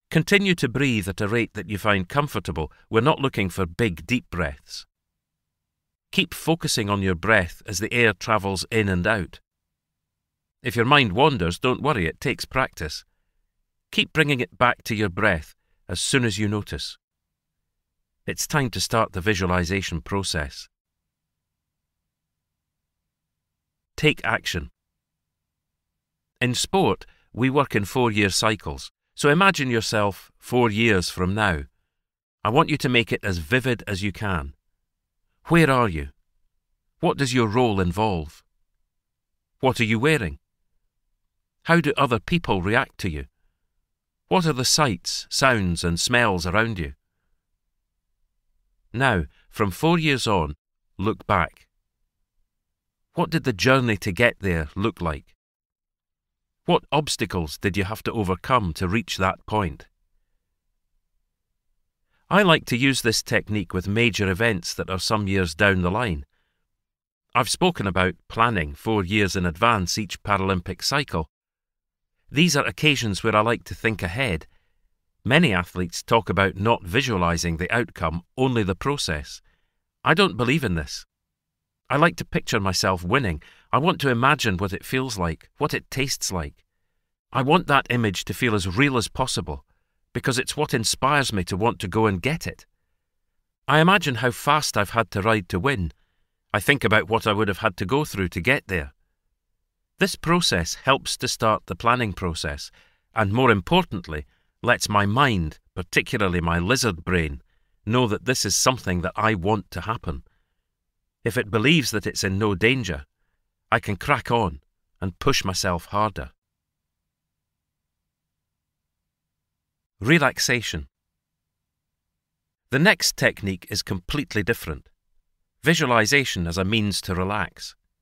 Continue to breathe at a rate that you find comfortable. We're not looking for big, deep breaths. Keep focusing on your breath as the air travels in and out. If your mind wanders, don't worry, it takes practice. Keep bringing it back to your breath as soon as you notice. It's time to start the visualization process. Take action. In sport, we work in 4-year cycles, so imagine yourself 4 years from now. I want you to make it as vivid as you can. Where are you? What does your role involve? What are you wearing? How do other people react to you? What are the sights, sounds and smells around you? Now, from 4 years on, look back. What did the journey to get there look like? What obstacles did you have to overcome to reach that point? I like to use this technique with major events that are some years down the line. I've spoken about planning 4 years in advance each Paralympic cycle. These are occasions where I like to think ahead. Many athletes talk about not visualizing the outcome, only the process. I don't believe in this. I like to picture myself winning. I want to imagine what it feels like, what it tastes like. I want that image to feel as real as possible, because it's what inspires me to want to go and get it. I imagine how fast I've had to ride to win. I think about what I would have had to go through to get there. This process helps to start the planning process, and more importantly, lets my mind, particularly my lizard brain, know that this is something that I want to happen. If it believes that it's in no danger, I can crack on and push myself harder. Relaxation. The next technique is completely different. Visualization as a means to relax.